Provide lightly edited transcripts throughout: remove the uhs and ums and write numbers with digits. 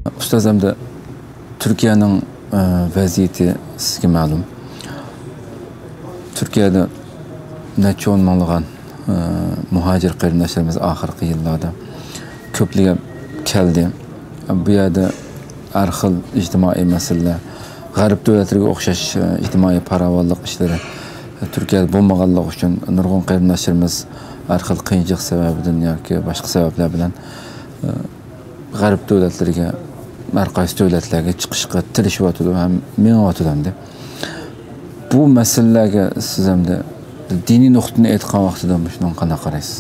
Ustoz hamda Turkiyaning vaziyati sizga ma'lum. Turkiyada necha o'n minglagan muhacir qarindoshlarimiz oxirgi yillarda ko'pligi keldi. Bu yerda har xil ijtimoiy masalalar, g'arb davlatlariga o'xshash ijtimoiy farovonlik ishlari Turkiyada bo'lmaganligi uchun nurg'un qarindoshlarimiz har xil qiyinchilik sababidan yoki boshqa sabablar bilan g'arb davlatlariga, har qaysi davlatlarga chiqishga tirishyotdi ham mengayotdi. Bu masalalarga siz hamda diniy nuqtadan aytgan vaqtida shundan qanday qaraysiz?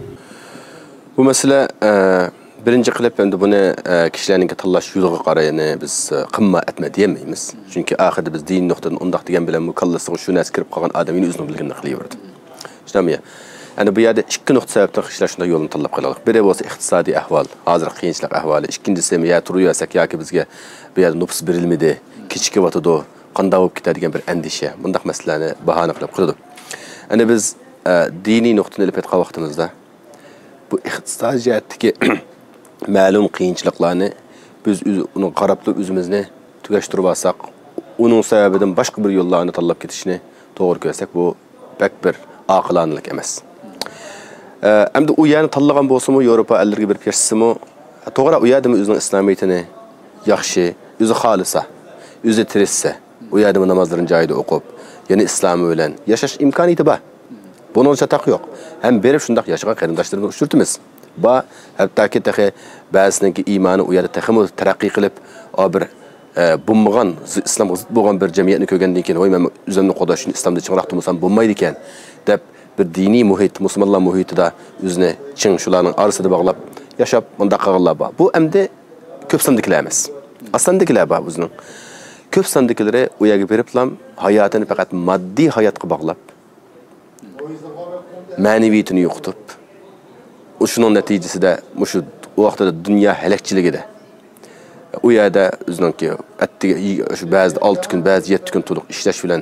Bu masala birinchi qilib endi buni kishilarning tanlash yo'liga qarayini biz qimma etme deyemaymiz. Chunki oxirida biz diniy nuqtadan undaq degan bilan mukallasiga shu narsa kirib qolgan odamning o'zini bilganini qilaverdi. Shunday. Yani bu yerda ikki nuqta sababdan kishilar shunday yo'lni tanlab qo'yadilar. Biri bo'lsa iqtisodiy ahvol, hozir qiyinchilik ahvoli. Ikkinchisi ya turaversak yoki bizga bu yerda nufus berilmadi, kechikyotdi, qanday bo'lib ketadi degan bir andisha. Bundaq masalalarni bahona qilib qo'yadi. Yani biz diniy nuqtadan ilib aytgan vaqtimizda bu iqtisodiy jihatdagi ma'lum qiyinchiliklarni biz uni qarab o'zimizni tugashtirib olsak, uning sababidan boshqa bir yo'llarni tanlab ketishni to'g'ri ko'rsak, bu pek bir aqlonlik emas. Endi u yerni tanlagan bo'lsa-mu, Yevropa ellariga berib bersa-mu, to'g'ri u yerda o'zining islomiyatini yaxshi, o'zi xolisa, o'zi tirissa, u yerda namozlarini joyida o'qib, yana islomi bilan yashash imkoniyati bor. Bunun chataq yo'q. Ham berib shundaq yashagan qarindoshlarimizni uchirtimiz. Va hattoki taxi ba'zininki iymoni u yerda taxim taraqqiy qilib, bir bo'lmagan islomga zid bo'lgan bir jamiyatni ko'rgandan keyin, "Voy, men o'zimni qodashni islomda chiqroq tursam bo'lmaydi ekan" deb bir diniy muhit, musulmonlar muhitida o'zini ching shularning orasida bog'lab yashab bunda qilganlar bor. Bu endi ko'p sondagilar emas. Aslandagilar bor o'zining. Ko'p sondagilari u yerga beriblam hayotini faqat moddiy hayotga bog'lab, ma'naviyatini yo'qotib, shuning natijasida shu vaqtida dunyo halakchiligida u yerda o'ziningki attiga shu ba'zi 6 kun, ba'zi 7 kun to'liq ishlash bilan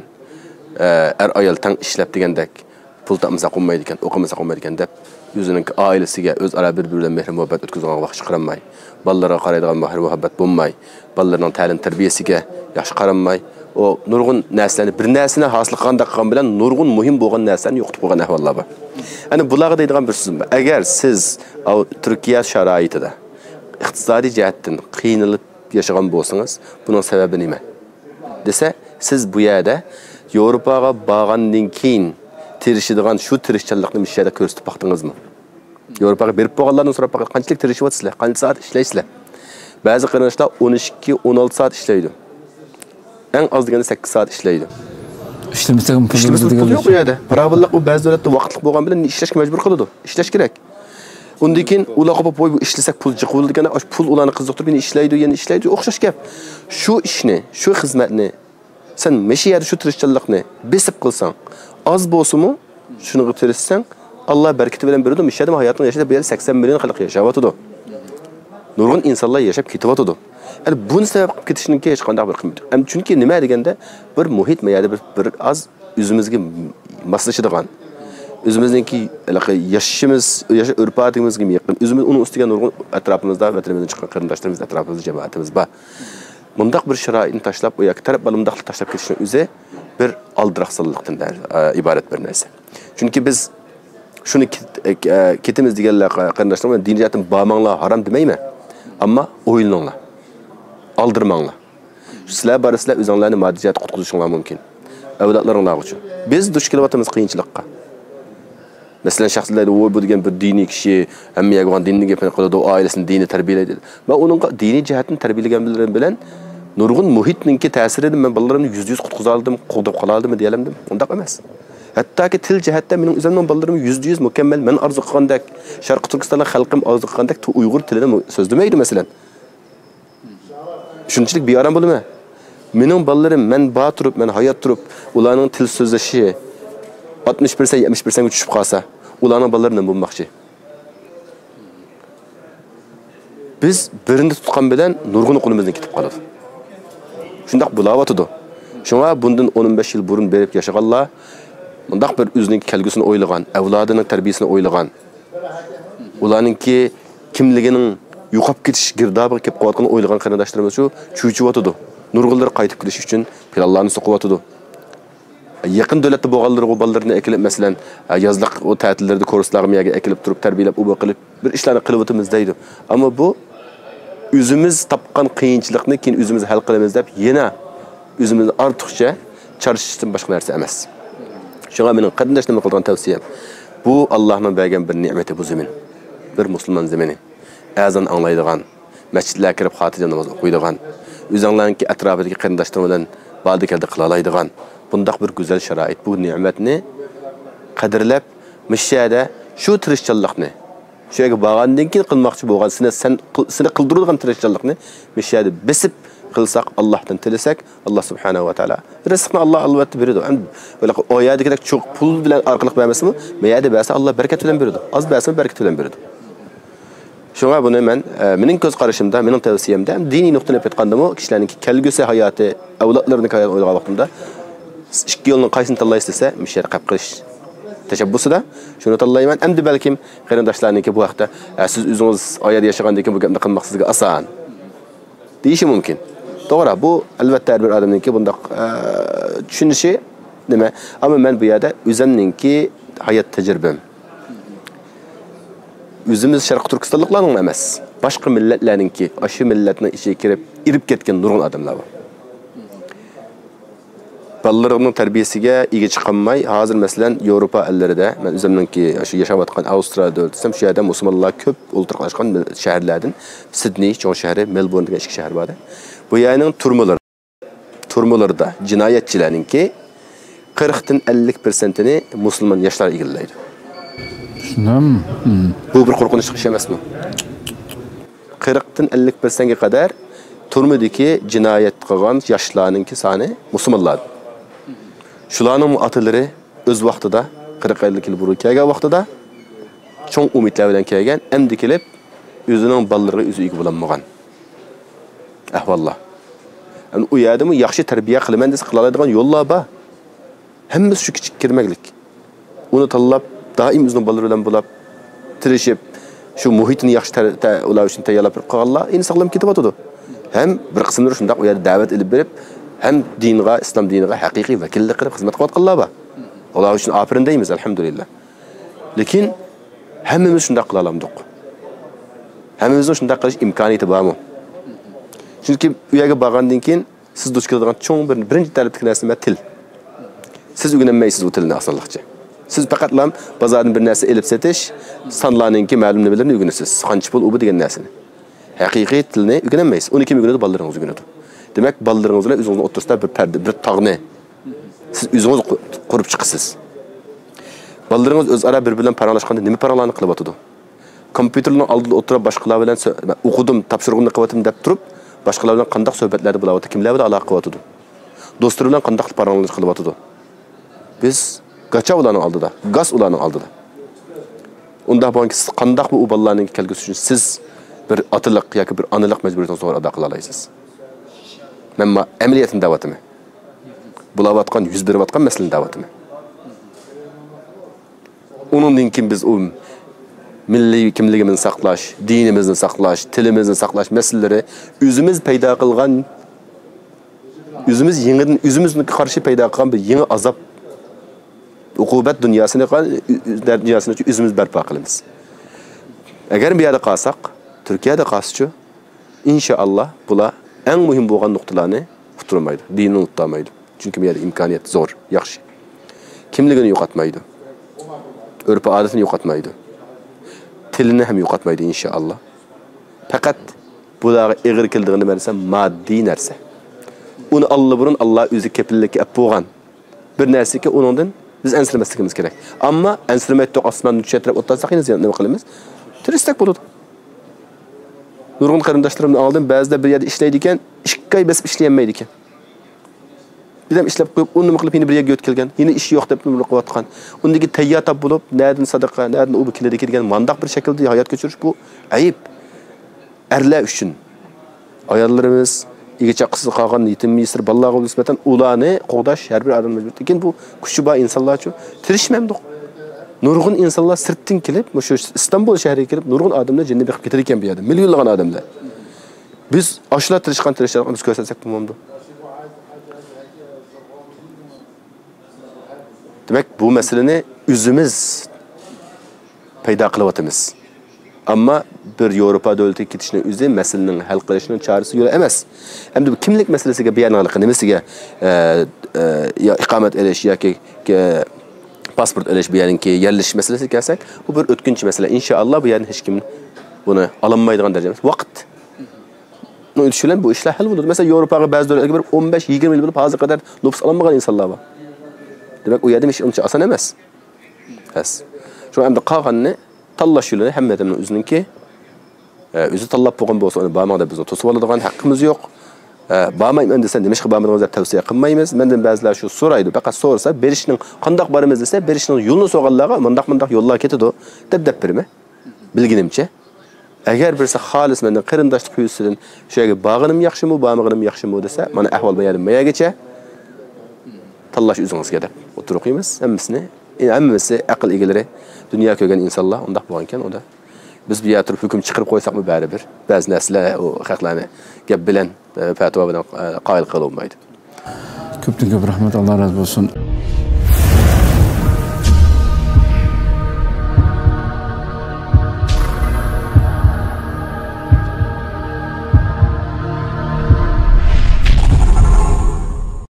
ayol tang ishlab degandek pul topmasa qo'ymaydi ekan, o'qimasa qo'ymaydi ekan deb o'zining oilasiga o'zaro bir-biridan mehr muhabbat o'tkazgan vaqt chiqaramay, bolalarga qaraydigan mehr muhabbat bo'lmay, bolalarning ta'lim tarbiyasiga yaxshi qaramay, o nurg'un narsalarni bir narsani hosil qilganda qilgan bilan nurg'un muhim bo'lgan narsalarni yo'qotib qo'ygan ahvollar bor. Ya'ni bularga deydigan bir so'zim bor. Agar siz Turkiya sharoitida iqtisodiy jihatdan qiynalib yashagan bo'lsangiz, buning sababi nima? Desa, siz bu yerda Yevropaga borgandan keyin tirishadigan shu tirishchanlikni mishada ko'rsatib baqdingizmi? Yevropaga berib bo'lganlardan so'rab baqib qanchalik tirishyapsizlar, qancha soat ishlaysizlar? Ba'zi qarindoshlar 12-16 soat ishlaydi. Eng az deganda 8 soat ishlaydi. İşlemesek mi pul yo'q bu yerda. Parabollik u ba'zi davlatda vaqtlik bo'lgan bilan ishlashga majbur qiladi. Ishlash kerak. Undan keyin ularga qo'yib ishlasak pul jiqildi degan, pul ularni qiziqtirib meni ishlaydi, yana ishlaydi, o'xshash gap. Shu ishni, shu xizmatni sen meshiyada shu tirishchanlikni besib qilsang, az bo'lsa-mu, shuni tirishsang, Alloh barakati bilan beradi. Mishada hayotini yashab beradi, 80 million xalq yashayotdi. Nurg'un insonlar yashab ketyotdi. Yani bunu sebep qilib ketishiningki hech qanday bir qiymat yo'q. Chunki nima deganda bir muhit mayada bir az o'zimizga moslashadigan, o'zimizningki yashashimiz, urf-odatimizga yaqin, o'zimiz uni ustiga nurg'un atrofimizda, vatanimizdan chiqqan qarindoshlarimiz, atrofimizda jamoatimiz bor. Bundaq bir sharoitni tashlab, u yoki taraf bilimdaqlik tashlab ketishning o'zi bir aldiraqsizlikdan iborat bir narsa. Chunki biz shuni ketimiz deganlar qarindoshlar, diniyatdan bormanglar harom demayman, ammo o'ylaninglar. Aldırmanglar. Sizlar barıslar o'zinglarni moddiy jihatdan qutqizishinglar mumkin. Avlodlaringlar uchun. Biz duch kelyapmiz qiyinchilikqa. Masalan, shaxslarda bu degan bir diniy kishi hammaga bo'lgan dinni gapini qiladi, oilasini dini tarbiyalaydi. Men uning diniy jihatdan tarbiyalagan bilan nurg'un muhitninki ta'sirida men bolalarimni 100% qutqiza oldim, qo'lda qoladimi deyalamdim. Undaq emas. Hattoki til jihatdan mening o'zimning bolalarim 100% mukammal, men arzu qilgandek, Sharq Turkistonda xalqim arzu qilgandek Uyg'ur tilida so'zlamaydi masalan. Shunchalik bearam bo'ldimi? Mening bolalarim men bor turib, men hayot turib, ularning til so'zlashi 60% 70% ga tushib qolsa, ularning bolalaridan bo'lmoqchi. Biz birini tutgan bilan nurg'un qo'limizdan ketib qoladi. Shundaq bo'layotdi. Shunga bundan 15 yil burun berib yashaganlar, bundaq bir o'zining kelgusini o'ylagan, avlodining tarbiyasini o'ylagan, ularningki kimligining yo'qolib ketish girdobga kelib qolayotgan o'ylagan qarindoshlarimiz shu cho'chiyotdi. Nurg'ullar qaytib kelish uchun planlarni so'qiyotdi. Yaqin davlatda bo'lganlar bolalarni ekilib, masalan, yozliq o ta'tillarda kurslarga miyaga ekilib turib, tarbiyalab, u qilib bir ishlarni qilib o'timiz deydi. Ammo bu o'zimiz topgan qiyinchilikni keyin o'zimiz hal qilamiz deb yana o'zimizni ortiqcha charishishdan boshqa narsa emas. Shunga mening qarindoshlarimga qilgan tavsiyam bu Allohning bergan bir ne'mati bu zamin. Bir musulmon zamini. Azan anglaydigan, masjidlarga kirib xotirjam namoz o'qiydigan, o'zinglarning atrofidagi qarindoshlar bilan baldikalda qila oladigan bundaq bir go'zal sharoit, bu ne'matni qadrlab, mishada shu tirishchanlikni, shu yerga borgandan keyin qilmoqchi bo'lgan seni qildiradigan tirishchanlikni mishada besib qilsak, Allohdan tilasak, Alloh subhanahu va taolo rizqni Alloh albatta beradi. Böyle oyadagidek çok pul bilan orqaliq bermasmi? Meyada bersa Alloh barakat bilan beradi. Az bersa barakat bilan beradi. Şuna bunu mening ko'z qarashimda, mening tavsiyamda diniy nuqtadan aytgandimi, kishilarning kelgusi hayoti, avlodlarining hayoti o'ylagan vaqtimda ikki yo'lni qaysini tanlaysiz desa, mishar qilib qilish tashabbusida shuni tanlayman. Endi balkim qarindoshlarniki bu vaqtda siz o'zingiz oyada yashagandan keyin bu gapni qilmoq sizga oson deyishi mumkin. To'g'ri, bu albatta har bir odamningki bundaq tushunishi nima? Ammo men bu yerda o'zimningki hayot tajribam. O'zimiz Sharq Turkistonliklarning emas, boshqa millatlarningki, shu millatning ichiga kirib, irib ketgan nurg'un odamlar bor. Ballarning tarbiyasiga ega chiqolmay, hozir masalan Yevropa ellarida, men o'zimningki shu yashayotgan Avstraliyada o'tsam, shu yerda musulmonlar ko'p o'ltirqashgan shaharlardan Sidney cho'ng shahri, Melbourne degan ikki shahar bor. Bu yerning turmalarida jinoyatchilarningki 40 dan 50%ni musulmon yoshlar egallaydi. Bu bir qo'rqinchli ish emasmi? 40 dan 50%ga qadar turmadagi jinoyat qilgan yoshlarningki soni musulmonlar. Shularning atalari o'z vaqtida 40-50 yil burun kelgan vaqtida cho'ng umidlar bilan kelgan, endi kelib o'zining bolalariga o'zi ega bo'lmagan. Ahvollar. Yani u yerda yaxshi tarbiya qilaman desa qila oladigan yo'llar bor. Hammasi shu kichik kirmaklik. Uni tanlab doim o'zining bolalari bilan bo'lib tirishib, shu muhitni yaxshi ular uchun tayyorlab qo'yganlar endi saqlab ketyapti. Ham bir qismlari shunday u yerda da'vat ilib berib, ham dinga, islom diniga haqiqiy vakillik qilib xizmat qilayotganlar bor. Ular uchun afirin deymiz, alhamdulillah. Lekin hammamiz shunday qila olamiz. Hammamizning shunday qilish imkoniyati bormi? Chunki u yerga borgandan keyin siz duch keladigan cho'ng birinchi talabdagi narsa til. Siz o'rganmaysiz u tilni asonlikcha. Siz faqat bozordan bir narsa elib setish, sonlarningki ma'lum nimalarni o'rganasiz. Qancha pul u degan narsani. Haqiqiy tilni o'rganmaysiz. Uni kim o'rganadi? Bolalaringiz o'rganadi. Demak, bolalaringiz bilan o'zingizni o'rtasida bir parda, bir tog'ni siz o'zingiz qurib chiqasiz. Bolalaringiz o'zaro bir-bilan paralashganda nima paralarni qilib o'tadi? Kompyuterning oldida o'tirib boshqalar bilan o'qidim, topshirig'imni qilatim deb turib, boshqalar bilan qanday suhbatlarda bo'lyapti, kimlar bilan aloqa qilyapti? Do'stlar bilan qanday paralashib qilyapti? Biz gacha ularning oldida, gaz ularning oldida. Unda bo'lki siz qanday bu bolalarning kelgusi uchun siz bir otiliq yoki bir onalik majburiyatini to'g'ri ado qila olasiz. Men amaliyatin da'vatimi. Bulayotgan, yuz berayotgan masalaning da'vatimi. Uningdan keyin biz u milliy kimligimizni saqlash, dinimizni saqlash, tilimizni saqlash masalalari o'zimiz paydo qilgan, o'zimizga qarshi paydo qilgan bir yangi azob, uqubat dunyosini o'zimiz barpo qilamiz. Agar bu yerda qolsak, Turkiyada qolsa, inshaalloh bular eng muhim bo'lgan nuqtalarni unutilmaydi, dinni unutmaydi. Chunki bu yerda imkoniyat zo'r, yaxshi. Kimligini yo'qotmaydi. Urf-odatini yo'qotmaydi. Tilini ham yo'qotmaydi inshaalloh. Faqat bularga ig'ir keldigini bilsa, moddiy narsa. Uni burun Alloh o'zi kepillikka olib qo'ygan. Bir narsaga uningdan biz ansiramasligimiz kerak. Ammo ansiramaydiq osmonni tushirib o'tsaq, nima qilamiz? Turistak bo'ladi. Nurg'un qarindoshlarimni oldim, ba'zida bir yerda ishlaydi ekan, 2 oy besib ishlayolmaydi ekan. Bizam ishlab qo'yib, uni nima qilib, yine bir yerga o'tkilgan, yine ish yo'q deb nima qilayotgan. Undagi tayyor top bo'lib, nerdan sadaqa, nerdan u keladi kelgan mandaq bir shaklda hayot kechirish bu ayib. Erlar uchun ayollarimiz egachaqsiz qolgan yetim misr bolalarga nisbatan ularni qo'g'dash har bir odam majbur. Lekin bu kuchi bor insonlar uchun tirishmaydi. nurg'un insonlar sirtdan kelib, shu Istanbul shahriga kelib, nurg'un odamlar jinni biqib ketar ekan bu yerda. Millionlagan odamlar. Biz ashlar tirishlarni biz ko'rsatsak bo'lmaydi. Demak, bu masalani o'zimiz paydo qilyapmiz. Ammo bir Yevropa davlatiga ketishni o'zi masalaning hal qilishning chorasi yo'li emas. Endi bu kimlik masalasiga bayonliq nimasiga iqomat elish yoki pasport elish bu yerinki yerlashish masalasiga kelsak, bu bir o'tkinchi masala. Inshaalloh bu yerni hech kim buni ololmaydigan darajada emas. Vaqt. Shular bu ishlar hal bo'ladi. Masalan, Yevropaga ba'zi davlatlarga bir 15-20 yil bo'lib hozir qadar nopus olmagan insonlar bor. Demak, u yerda ish uncha oson emas. Bas. Shu endi qolganini tanlash yo'lini hammadan o'zininki o'zi tanlab bo'lgan bo'lsa, uni bormaqda bizni to'sib oladigan haqqimiz yo'q. Bormayman desa, nima qilmaymiz deb tavsiya qilmaymiz. Mendan ba'zilar shu so'raydi. Faqat so'rasa, berishning qandoq borimiz desa, berishning yo'lini so'rganlarga mundaq yo'llar ketadi deb berma. Bilginimcha. Agar birisi xolis mendan qarindoshlik tuyusidan shu yerga borganim yaxshimi, bormaganim yaxshimi desa, mana ahvol bu yerda mayagacha tanlash o'zingizga deb o'tirib hammasi aql egalari, dunyo ko'rgan insonlar undaq bo'lgan ekan, unda biz bu yerda turib hukm chiqarib qo'ysakmi baribir. Ba'zi narsalar u haqlarni gap bilan fatvo bilan qoyil qilolmaydi. Ko'pdan ko'p rahmat, Alloh razı bo'lsin.